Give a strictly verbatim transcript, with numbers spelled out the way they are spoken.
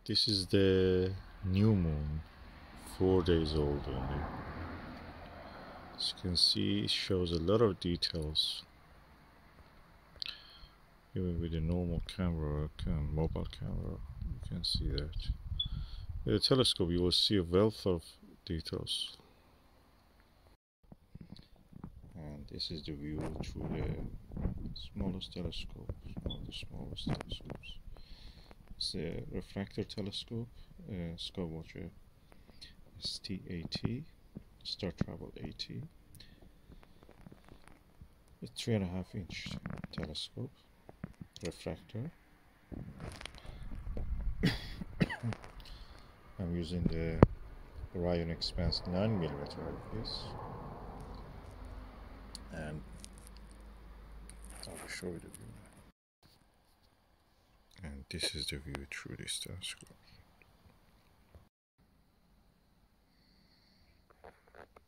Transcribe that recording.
This is the new moon, four days old only. As you can see, it shows a lot of details. Even with a normal camera, mobile camera, you can see that. With a telescope, you will see a wealth of details. And this is the view through the smallest telescope, one of the smallest telescopes. It's a refractor telescope, uh, Skywatcher S T AT, Star Travel AT. A three and a half inch telescope, refractor. I'm using the Orion Expanse nine millimeter eyepiece, and I'll show you the view. And this is the view through this telescope.